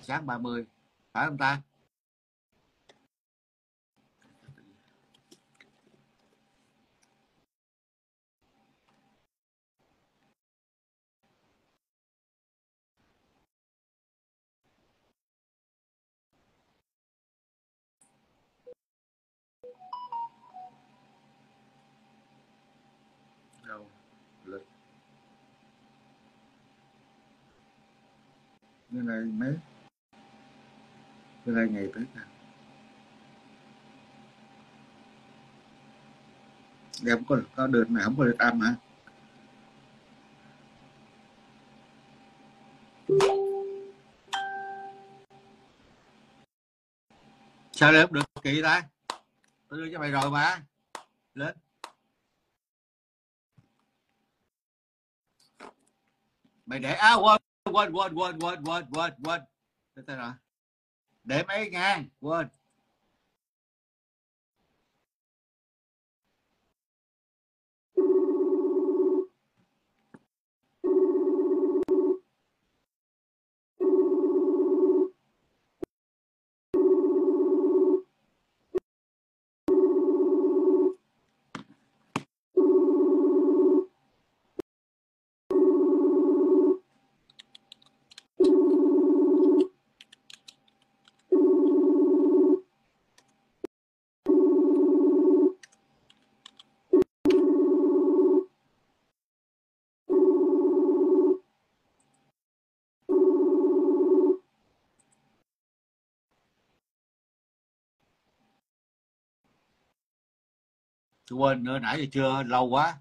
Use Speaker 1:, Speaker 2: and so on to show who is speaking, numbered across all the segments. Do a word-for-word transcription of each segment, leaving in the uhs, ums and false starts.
Speaker 1: sáng ba mươi, phải không ta? Đâu lịch như này mấy, như này ngày tới nào em có có được này, không có lịch âm hả? Sao lên được kỳ ta? Tôi đưa cho mày rồi mà. Lên. Mày để áo à, quên quên quên quên quên quên quên quên rồi. Để mấy ngàn quên. Tôi quên nữa, nãy giờ chưa, lâu quá.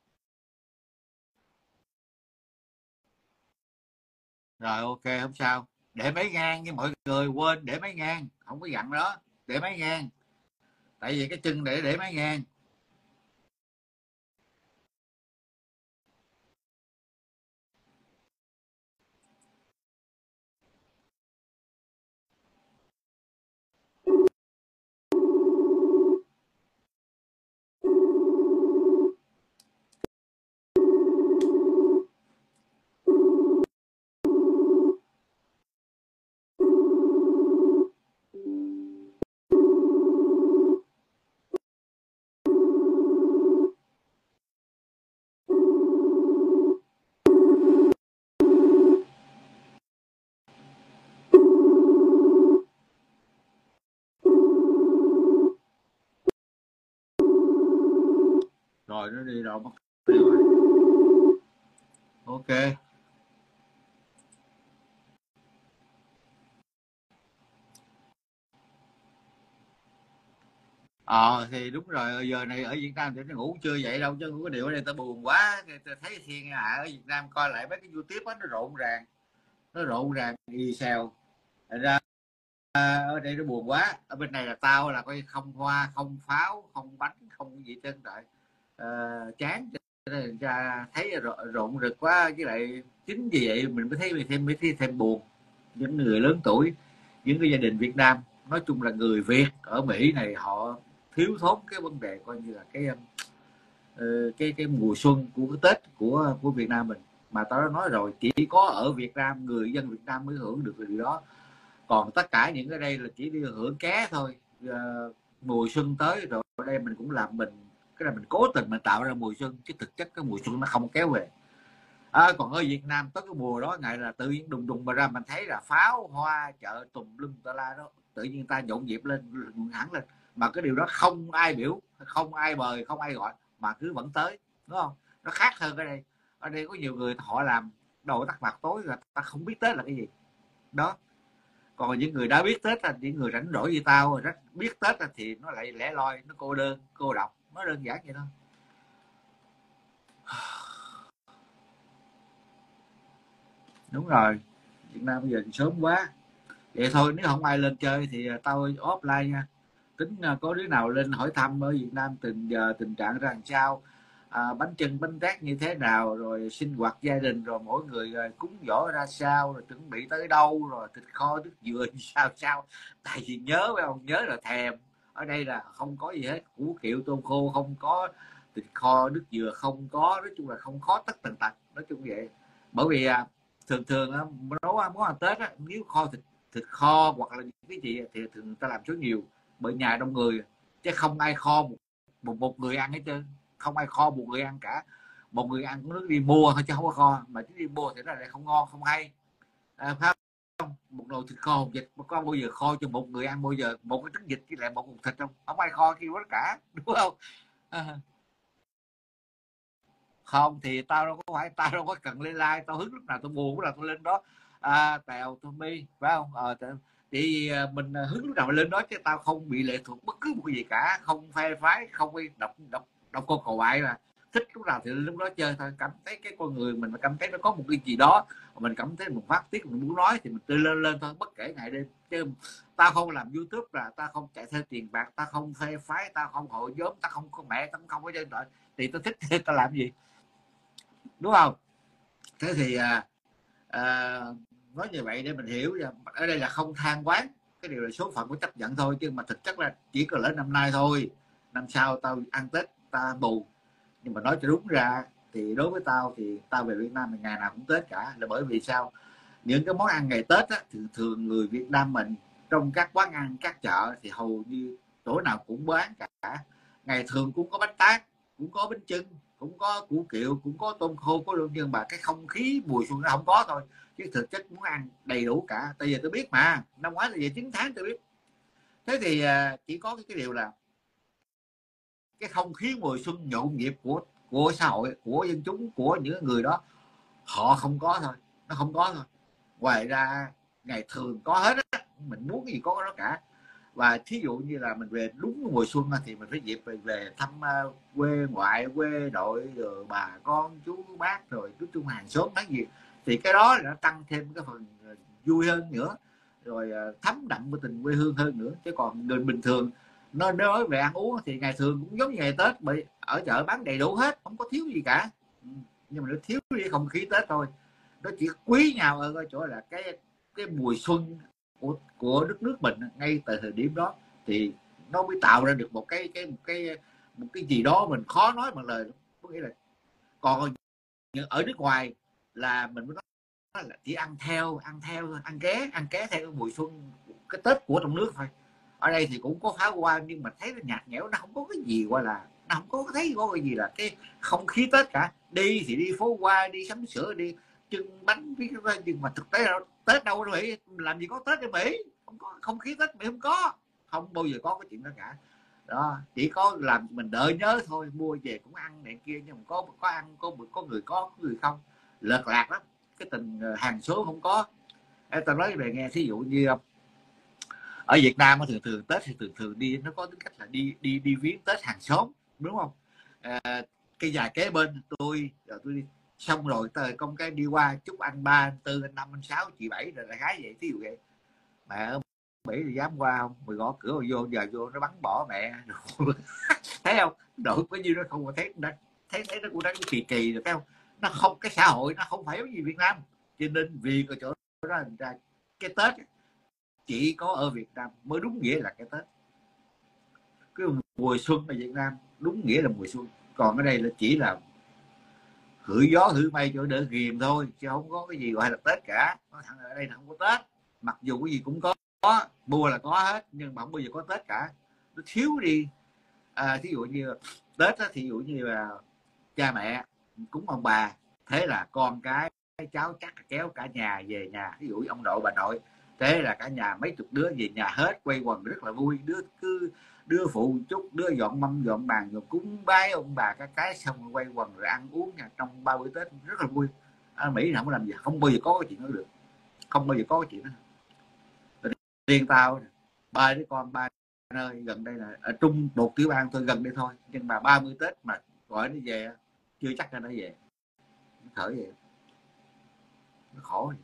Speaker 1: Rồi ok, không sao. Để mấy ngàn với mọi người, quên để mấy ngàn, không có dặn đó. Để mấy ngàn. Tại vì cái chân để để mấy ngàn. Rồi nó đi đâu mất rồi. Ok. Ờ thì đúng rồi, giờ này ở Việt Nam thì nó ngủ chưa vậy đâu, chứ có điều ở đây tao buồn quá, tao thấy thiên hạ ở Việt Nam coi lại mấy cái YouTube á, nó rộn ràng, nó rộn ràng đi sao ra ở đây nó buồn quá. Ở bên này là tao là coi không hoa, không pháo, không bánh, không gì trơn trời. Ờ, chán cho nên ra thấy rộn rực quá, với lại chính vì vậy mình mới thấy mình thêm mới thấy thêm buồn. Những người lớn tuổi, những cái gia đình Việt Nam, nói chung là người Việt ở Mỹ này, họ thiếu thốn cái vấn đề coi như là cái uh, cái cái mùa xuân của cái Tết của của Việt Nam mình. Mà tao đã nói rồi, chỉ có ở Việt Nam, người dân Việt Nam mới hưởng được điều đó, còn tất cả những cái đây là chỉ đi hưởng ké thôi. uh, Mùa xuân tới rồi ở đây mình cũng làm mình cái là mình cố tình mình tạo ra mùa xuân, chứ thực chất cái mùa xuân nó không kéo về. À, còn ở Việt Nam tới cái mùa đó ngày là tự nhiên đùng đùng mà ra mình thấy là pháo hoa chợ tùm lum tà la đó, tự nhiên ta nhộn nhịp lên hẳn lên, mà cái điều đó không ai biểu, không ai mời, không ai gọi, mà cứ vẫn tới, đúng không? Nó khác hơn ở đây. Ở đây có nhiều người họ làm đầu tắt mặt tối là ta không biết Tết là cái gì đó. Còn những người đã biết Tết là những người rảnh rỗi như tao rất biết Tết là thì nó lại lẻ loi, nó cô đơn cô độc, nó đơn giản vậy thôi. Đúng rồi, Việt Nam bây giờ sớm quá. Vậy thôi, nếu không ai lên chơi thì tao offline nha. Tính có đứa nào lên hỏi thăm ở Việt Nam từng giờ tình trạng ra làm sao, à, bánh chưng bánh tét như thế nào, rồi sinh hoạt gia đình, rồi mỗi người cúng giỗ ra sao, rồi chuẩn bị tới đâu, rồi thịt kho nước dừa sao sao. Tại vì nhớ phải không, nhớ là thèm. Ở đây là không có gì hết, củ kiệu tôm khô không có, thịt kho nước dừa không có, nói chung là không khó tất tần tật, nói chung vậy. Bởi vì à, thường thường á, nấu món ăn Tết á, nếu kho thịt thịt kho hoặc là những cái gì thì thường người ta làm số nhiều, bởi nhà đông người chứ không ai kho một, một, một người ăn hết trơn, không ai kho một người ăn cả, một người ăn cũng nước đi mua thôi chứ không có kho, mà chứ đi mua thì nó lại không ngon không hay, à, phải không? Một nồi thịt kho hột vịt mà có bao giờ kho cho một người ăn bao giờ, một cái trứng vịt với lại một cục thịt không, không ai kho kêu tất cả, đúng không? À, không thì tao đâu có phải, tao đâu có cần lên like, tao hứng lúc nào tôi buồn lúc nào tôi lên đó, à, Tèo Tommy phải không, ờ, thì mình hứng lúc nào lên đó, chứ tao không bị lệ thuộc bất cứ một cái gì cả, không phe phái, không đi đọc đọc đọc cô cầu bại, là thích lúc nào thì lúc đó chơi thôi, cảm thấy cái con người mình mà cảm thấy nó có một cái gì đó mình cảm thấy một phát tiết mình muốn nói thì mình tươi lên lên thôi, bất kể ngày đêm, chứ tao không làm YouTube là tao không chạy theo tiền bạc, tao không phe phái, tao không hội nhóm, tao không có mẹ, tao không có chơi đợi, thì tao thích thì tao làm gì, đúng không? Thế thì à, à, nói như vậy để mình hiểu, ở đây là không than quán, cái điều là số phận của chấp nhận thôi, chứ mà thực chất là chỉ có lỡ năm nay thôi, năm sau tao ăn Tết ta bù, nhưng mà nói cho đúng ra thì đối với tao thì tao về Việt Nam thì ngày nào cũng Tết cả, là bởi vì sao, những cái món ăn ngày Tết á, thì thường người Việt Nam mình trong các quán ăn các chợ thì hầu như chỗ nào cũng bán cả, ngày thường cũng có bánh tét, cũng có bánh chưng, cũng có củ kiệu, cũng có tôm khô, có luôn, nhưng mà cái không khí mùi xuân nó không có thôi, chứ thực chất muốn ăn đầy đủ cả. Tại giờ tôi biết mà, năm ngoái là về chín tháng tôi biết. Thế thì à, chỉ có cái điều là cái không khí mùa xuân nhộn nhịp của của xã hội, của dân chúng, của những người đó họ không có thôi, nó không có thôi. Ngoài ra ngày thường có hết á, mình muốn cái gì có đó cả. Và thí dụ như là mình về đúng mùa xuân thì mình phải dịp về, về thăm uh, quê ngoại, quê nội, rồi bà con chú bác, rồi nói chung hàng xóm nói gì, thì cái đó là nó tăng thêm cái phần vui hơn nữa, rồi uh, thấm đậm của tình quê hương hơn nữa. Chứ còn người bình thường nó nói về ăn uống thì ngày thường cũng giống như ngày Tết, bởi ở chợ bán đầy đủ hết, không có thiếu gì cả, nhưng mà nó thiếu đi không khí Tết thôi. Nó chỉ quý nhau ở cái chỗ là cái cái mùa xuân của của đất nước mình ngay tại thời điểm đó, thì nó mới tạo ra được một cái cái một cái một cái gì đó mình khó nói bằng lời. Có nghĩa là còn ở nước ngoài là mình mới nói là chỉ ăn theo ăn theo ăn ké ăn ké theo cái mùa xuân, cái Tết của trong nước thôi. Ở đây thì cũng có pháo hoa nhưng mà thấy nó nhạt nhẽo, nó không có cái gì gọi là, nó không có thấy có cái gì là cái không khí Tết cả. Đi thì đi phố hoa, đi sắm sửa, đi trưng bánh, nhưng mà thực tế là Tết đâu ở Mỹ, làm gì có Tết ở Mỹ, không có không khí Tết Mỹ, không có, không bao giờ có cái chuyện đó cả. Đó, chỉ có làm mình đợi nhớ thôi, mua về cũng ăn này kia, nhưng mà có có ăn, có có người có, có người không, lợt lạc lắm, cái tình hàng số không có. Em ta nói về nghe, thí dụ như ở Việt Nam thường thường Tết thì thường thường đi nó có tính cách là đi đi đi viếng Tết hàng xóm, đúng không? À, cái nhà kế bên tôi, rồi tôi đi xong rồi tới công cái đi qua chúc anh ba, anh tư, anh năm, anh sáu, chị bảy, rồi là gái vậy, thí dụ vậy. Mẹ ở Mỹ thì dám qua không, mày gõ cửa vô, giờ vô nó bắn bỏ mẹ. Thấy không, đội bao nhiêu nó không có thấy, thấy thấy nó cũng đang kỳ kỳ được, thấy không? Nó không, cái xã hội nó không phải giống như Việt Nam, cho nên vì cái chỗ đó ra cái Tết chỉ có ở Việt Nam mới đúng nghĩa là cái Tết. Cái mùa xuân ở Việt Nam đúng nghĩa là mùa xuân, còn ở đây là chỉ là hửi gió hửi mây cho đỡ ghìm thôi, chứ không có cái gì gọi là Tết cả. Nói thẳng ở đây là không có Tết, mặc dù cái gì cũng có, có mua là có hết, nhưng mà không bao giờ có Tết cả, nó thiếu đi. À, thí dụ như Tết á, thí dụ như là cha mẹ cúng ông bà, thế là con cái cháu chắc kéo cả nhà về nhà, ví dụ ông nội bà nội, thế là cả nhà mấy chục đứa về nhà hết, quay quần rất là vui, đứa cứ đứa phụ chút, đứa dọn mâm dọn bàn, rồi cúng bái ông bà các cái, xong rồi quay quần rồi ăn uống nha, trong ba bữa Tết rất là vui. Ở Mỹ không có làm gì, không bao giờ có cái chuyện đó được, không bao giờ có cái chuyện đó. Riêng tao ba đứa con ba nơi gần đây là ở trung một tiểu bang thôi, gần đây thôi, nhưng mà ba mươi Tết mà gọi nó về chưa chắc là nó về, nó khởi vậy, nó khổ vậy.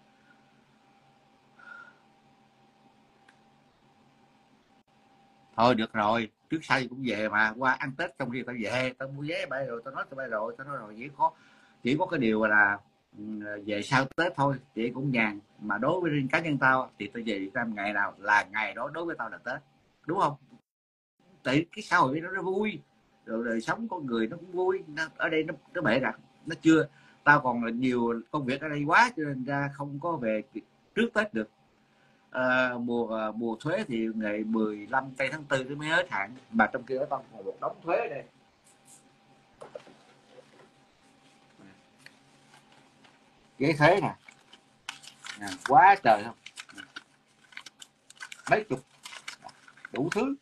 Speaker 1: Thôi được rồi, trước sau cũng về mà, qua ăn Tết trong khi tao về, tao mua vé bay rồi, tao nói tao bay rồi, tao nói rồi, chỉ có chỉ có cái điều là về sau Tết thôi, chị cũng nhàn. Mà đối với riêng cá nhân tao thì tao về Việt Nam ngày nào là ngày đó đối với tao là Tết, đúng không? Tại cái xã hội nó nó vui, rồi đời sống con người nó cũng vui, nó, ở đây nó nó bể rạc, nó chưa, tao còn là nhiều công việc ở đây quá cho nên ra không có về trước Tết được. uh, mùa mùa thuế thì ngày mười lăm tây tháng tư mới hết hạn, mà trong kia nó còn một đống thuế ở đây. Giấy thuế nè, à, quá trời không, mấy chục đủ thứ,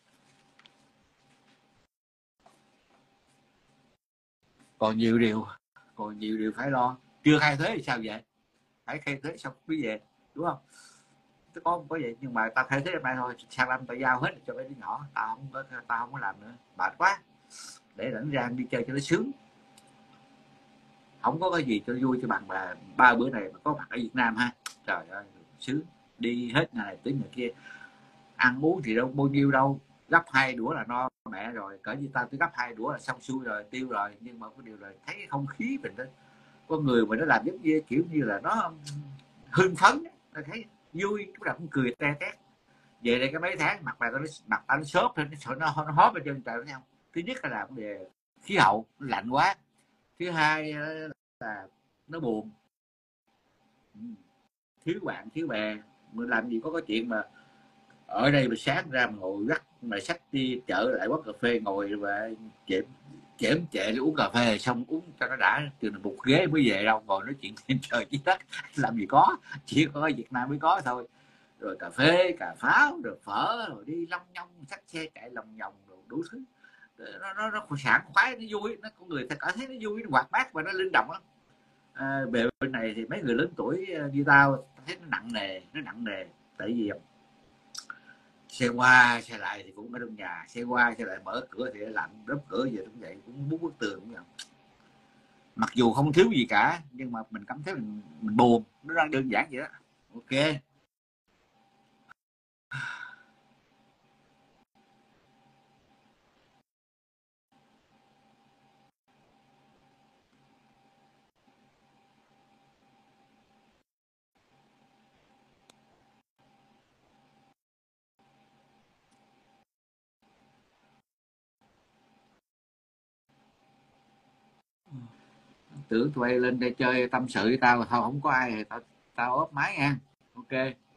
Speaker 1: còn nhiều điều còn nhiều điều phải lo. Chưa khai thuế thì sao vậy, phải khai thuế xong mới về, đúng không? Có không có vậy, nhưng mà tao khai thuế hôm nay thôi, sang năm tao giao hết cho mấy đứa nhỏ, tao không có tao không có làm nữa, mệt quá, để rảnh rang đi chơi cho nó sướng. Không có cái gì cho vui cho bằng là ba bữa này mà có mặt ở Việt Nam ha, trời ơi sướng, đi hết ngày này tới ngày kia, ăn uống thì đâu bao nhiêu đâu, gấp hai đũa là no mẹ rồi, cỡ như tao tới gấp hai đũa là xong xuôi rồi, tiêu rồi. Nhưng mà cái điều là thấy không khí mình đó, con người mà nó làm giống như kiểu như là nó hưng phấn, nó thấy vui, lúc nào cũng cười te tét. Về đây cái mấy tháng mặt mày nó mặt tao nó xốp lên, nó nó, nó hóp ở chân trời, thấy không? Thứ nhất là làm về khí hậu lạnh quá, thứ hai là nó buồn, thiếu bạn thiếu bè, mình làm gì có cái chuyện mà ở đây mà sáng ra mà ngồi gắt mà sách đi chợ lại quán cà phê ngồi và chém chém chệ uống cà phê xong uống cho nó đã, từ một ghế mới về đâu, ngồi nói chuyện trên trời dưới đất làm gì có, chỉ có ở Việt Nam mới có thôi. Rồi cà phê cà pháo rồi phở rồi đi long nhong xách xe chạy lòng vòng rồi đủ thứ, nó nó nó sảng khoái, nó vui, nó con người ta cảm thấy nó vui, nó hoạt bát và nó linh động lắm. À, về bên này thì mấy người lớn tuổi như tao thấy nó nặng nề, nó nặng nề, tại vì xe qua xe lại thì cũng ở trong nhà, xe qua xe lại mở cửa thì lạnh, đóng cửa về cũng vậy, cũng muốn bức tường cũng vậy. Mặc dù không thiếu gì cả nhưng mà mình cảm thấy mình, mình buồn, nó đang đơn giản vậy đó. Ok. Tưởng tụi bay lên đây chơi tâm sự với tao, thôi không có ai thì tao tao ốp máy nha. Ok.